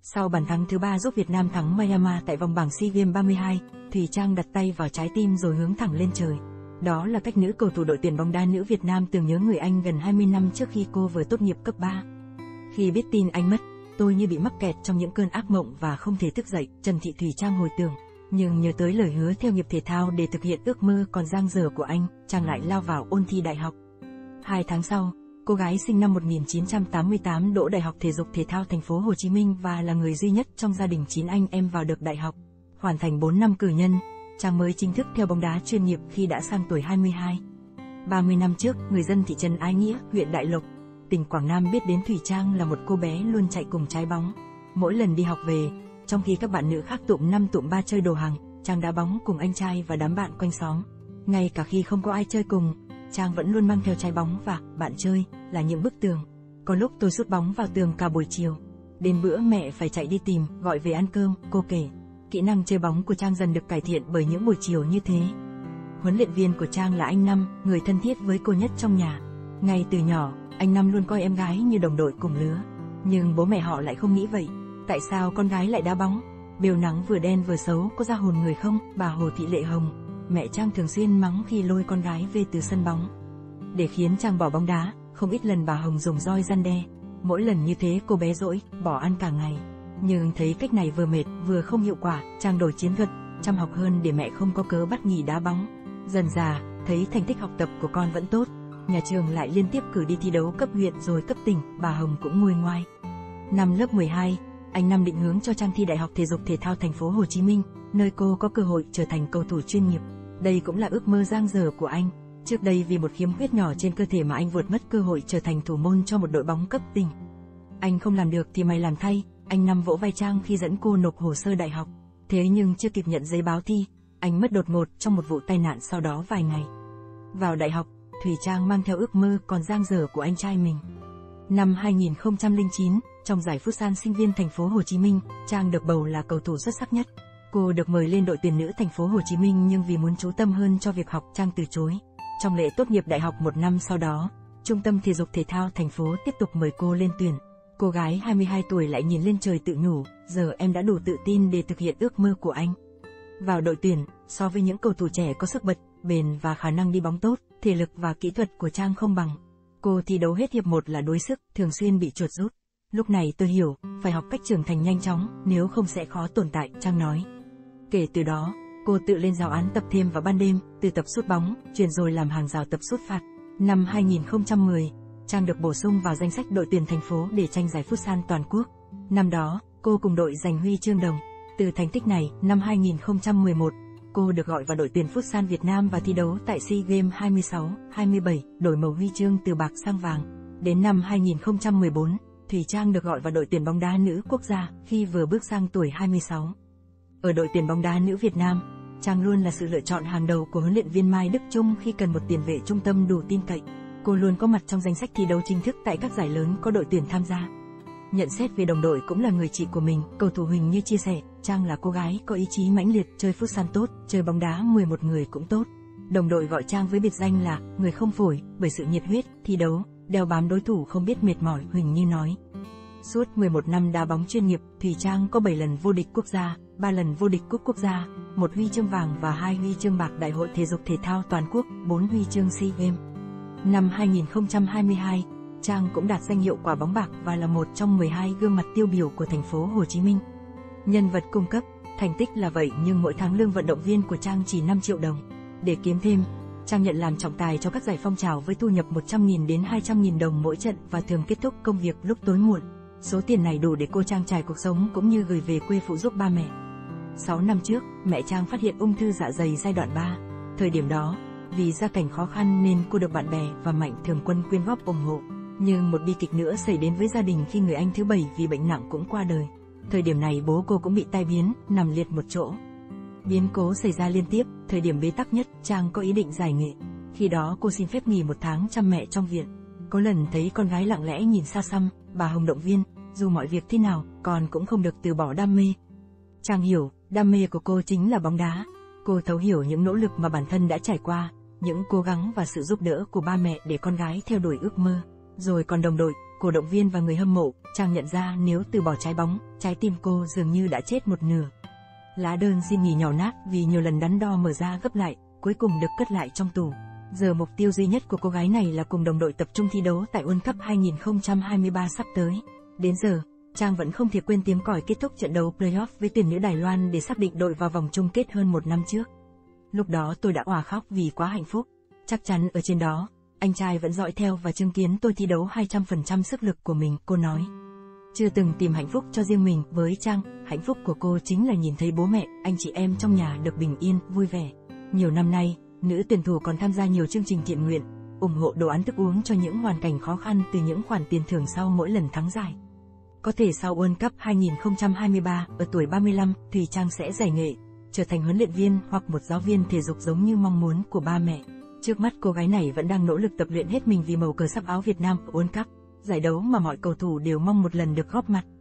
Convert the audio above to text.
Sau bàn thắng thứ 3giúp Việt Nam thắng Myanmar tại vòng bảng SEA Games 32, Thùy Trang đặt tay vào trái tim rồi hướng thẳng lên trời. Đó là cách nữ cầu thủ đội tuyển bóng đá nữ Việt Nam tưởng nhớ người anh gần 20 năm trước khi cô vừa tốt nghiệp cấp 3. Khi biết tin anh mất, tôi như bị mắc kẹt trong những cơn ác mộng và không thể thức dậy, Trần Thị Thùy Trang hồi tưởng. Nhưng nhớ tới lời hứa theo nghiệp thể thao để thực hiện ước mơ còn dang dở của anh, Trang lại lao vào ôn thi đại học. 2 tháng sau, cô gái sinh năm 1988 đỗ Đại học Thể dục Thể thao Thành phố Hồ Chí Minh và là người duy nhất trong gia đình 9 anh em vào được đại học. Hoàn thành 4 năm cử nhân, Trang mới chính thức theo bóng đá chuyên nghiệp khi đã sang tuổi 22. 30 năm trước, người dân thị trấn Ái Nghĩa, huyện Đại Lộc, tỉnh Quảng Nam biết đến Thùy Trang là một cô bé luôn chạy cùng trái bóng. Mỗi lần đi học về, trong khi các bạn nữ khác tụm 5 tụm 3 chơi đồ hàng, Trang đá bóng cùng anh trai và đám bạn quanh xóm. Ngay cả khi không có ai chơi cùng, Trang vẫn luôn mang theo trái bóng và bạn chơi là những bức tường. Có lúc tôi sút bóng vào tường cả buổi chiều. Đến bữa mẹ phải chạy đi tìm, gọi về ăn cơm, cô kể. Kỹ năng chơi bóng của Trang dần được cải thiện bởi những buổi chiều như thế. Huấn luyện viên của Trang là anh Năm, người thân thiết với cô nhất trong nhà. Ngay từ nhỏ, anh Năm luôn coi em gái như đồng đội cùng lứa. Nhưng bố mẹ họ lại không nghĩ vậy. Tại sao con gái lại đá bóng? Bều nắng vừa đen vừa xấu, có ra hồn người không? Bà Hồ Thị Lệ Hồng, mẹ Trang thường xuyên mắng khi lôi con gái về từ sân bóng. Để khiến Trang bỏ bóng đá, không ít lần bà Hồng dùng roi răn đe. Mỗi lần như thế cô bé dỗi, bỏ ăn cả ngày. Nhưng thấy cách này vừa mệt, vừa không hiệu quả, Trang đổi chiến thuật, chăm học hơn để mẹ không có cớ bắt nghỉ đá bóng. Dần dà, thấy thành tích học tập của con vẫn tốt, nhà trường lại liên tiếp cử đi thi đấu cấp huyện rồi cấp tỉnh, bà Hồng cũng nguôi ngoai. Năm lớp 12, anh Năm định hướng cho Trang thi Đại học Thể dục Thể thao Thành phố Hồ Chí Minh, nơi cô có cơ hội trở thành cầu thủ chuyên nghiệp. Đây cũng là ước mơ dang dở của anh. Trước đây vì một khiếm khuyết nhỏ trên cơ thể mà anh vượt mất cơ hội trở thành thủ môn cho một đội bóng cấp tỉnh. Anh không làm được thì mày làm thay, anh Năm vỗ vai Trang khi dẫn cô nộp hồ sơ đại học. Thế nhưng chưa kịp nhận giấy báo thi, anh mất đột ngột trong một vụ tai nạn sau đó vài ngày. Vào đại học, Thùy Trang mang theo ước mơ còn dang dở của anh trai mình. Năm 2009, trong giải Futsal sinh viên Thành phố Hồ Chí Minh, Trang được bầu là cầu thủ xuất sắc nhất. Cô được mời lên đội tuyển nữ Thành phố Hồ Chí Minh nhưng vì muốn chú tâm hơn cho việc học, Trang từ chối. Trong lễ tốt nghiệp đại học một năm sau đó, Trung tâm Thể dục Thể thao thành phố tiếp tục mời cô lên tuyển. Cô gái 22 tuổi lại nhìn lên trời tự nhủ, giờ em đã đủ tự tin để thực hiện ước mơ của anh. Vào đội tuyển, so với những cầu thủ trẻ có sức bật, bền và khả năng đi bóng tốt, thể lực và kỹ thuật của Trang không bằng. Cô thi đấu hết hiệp 1 là đuối sức, thường xuyên bị chuột rút. Lúc này tôi hiểu, phải học cách trưởng thành nhanh chóng, nếu không sẽ khó tồn tại, Trang nói. Kể từ đó, cô tự lên giáo án tập thêm vào ban đêm, từ tập sút bóng, chuyển rồi làm hàng rào tập sút phạt. Năm 2010, Trang được bổ sung vào danh sách đội tuyển thành phố để tranh giải Futsal toàn quốc. Năm đó, cô cùng đội giành huy chương đồng. Từ thành tích này, năm 2011, cô được gọi vào đội tuyển Futsal Việt Nam và thi đấu tại SEA Games 26, 27, đổi màu huy chương từ bạc sang vàng. Đến năm 2014, Thùy Trang được gọi vào đội tuyển bóng đá nữ quốc gia khi vừa bước sang tuổi 26. Ở đội tuyển bóng đá nữ Việt Nam, Trang luôn là sự lựa chọn hàng đầu của huấn luyện viên Mai Đức Chung khi cần một tiền vệ trung tâm đủ tin cậy. Cô luôn có mặt trong danh sách thi đấu chính thức tại các giải lớn có đội tuyển tham gia. Nhận xét về đồng đội cũng là người chị của mình, cầu thủ Huỳnh Như chia sẻ, Trang là cô gái có ý chí mãnh liệt, chơi futsal tốt, chơi bóng đá 11 người cũng tốt. Đồng đội gọi Trang với biệt danh là người không phổi, bởi sự nhiệt huyết, thi đấu, đeo bám đối thủ không biết mệt mỏi, Huỳnh Như nói. Suốt 11 năm đá bóng chuyên nghiệp, Thùy Trang có 7 lần vô địch quốc gia, 3 lần vô địch cúp quốc gia, 1 huy chương vàng và 2 huy chương bạc Đại hội Thể dục Thể thao toàn quốc, 4 huy chương SEA Games. Năm 2022, Trang cũng đạt danh hiệu quả bóng bạc và là một trong 12 gương mặt tiêu biểu của Thành phố Hồ Chí Minh. Nhân vật cung cấp, thành tích là vậy nhưng mỗi tháng lương vận động viên của Trang chỉ 5 triệu đồng. Để kiếm thêm, Trang nhận làm trọng tài cho các giải phong trào với thu nhập 100.000 đến 200.000 đồng mỗi trận và thường kết thúc công việc lúc tối muộn. Số tiền này đủ để cô trang trải cuộc sống cũng như gửi về quê phụ giúp ba mẹ. 6 năm trước, mẹ Trang phát hiện ung thư dạ dày giai đoạn 3. Thời điểm đó, vì gia cảnh khó khăn nên cô được bạn bè và mạnh thường quân quyên góp ủng hộ. Nhưng một bi kịch nữa xảy đến với gia đình khi người anh thứ 7 vì bệnh nặng cũng qua đời. Thời điểm này bố cô cũng bị tai biến, nằm liệt một chỗ. Biến cố xảy ra liên tiếp, thời điểm bế tắc nhất, Trang có ý định giải nghệ. Khi đó cô xin phép nghỉ 1 tháng chăm mẹ trong viện. Có lần thấy con gái lặng lẽ nhìn xa xăm, bà Hồng động viên, dù mọi việc thế nào, con cũng không được từ bỏ đam mê. Trang hiểu, đam mê của cô chính là bóng đá. Cô thấu hiểu những nỗ lực mà bản thân đã trải qua, những cố gắng và sự giúp đỡ của ba mẹ để con gái theo đuổi ước mơ. Rồi còn đồng đội, cổ động viên và người hâm mộ, Trang nhận ra nếu từ bỏ trái bóng, trái tim cô dường như đã chết một nửa. Lá đơn xin nghỉ nhỏ nát vì nhiều lần đắn đo mở ra gấp lại, cuối cùng được cất lại trong tủ. Giờ mục tiêu duy nhất của cô gái này là cùng đồng đội tập trung thi đấu tại World Cup 2023 sắp tới. Đến giờ, Trang vẫn không thể quên tiếng còi kết thúc trận đấu playoff với tuyển nữ Đài Loan để xác định đội vào vòng chung kết hơn một năm trước. Lúc đó tôi đã òa khóc vì quá hạnh phúc. Chắc chắn ở trên đó, anh trai vẫn dõi theo và chứng kiến tôi thi đấu 200% sức lực của mình, cô nói. Chưa từng tìm hạnh phúc cho riêng mình, với Trang, hạnh phúc của cô chính là nhìn thấy bố mẹ, anh chị em trong nhà được bình yên, vui vẻ. Nhiều năm nay, nữ tuyển thủ còn tham gia nhiều chương trình thiện nguyện, ủng hộ đồ ăn thức uống cho những hoàn cảnh khó khăn từ những khoản tiền thưởng sau mỗi lần thắng giải. Có thể sau World Cup 2023, ở tuổi 35, Thùy Trang sẽ giải nghệ, trở thành huấn luyện viên hoặc một giáo viên thể dục giống như mong muốn của ba mẹ. Trước mắt cô gái này vẫn đang nỗ lực tập luyện hết mình vì màu cờ sắc áo Việt Nam ở World Cup, giải đấu mà mọi cầu thủ đều mong một lần được góp mặt.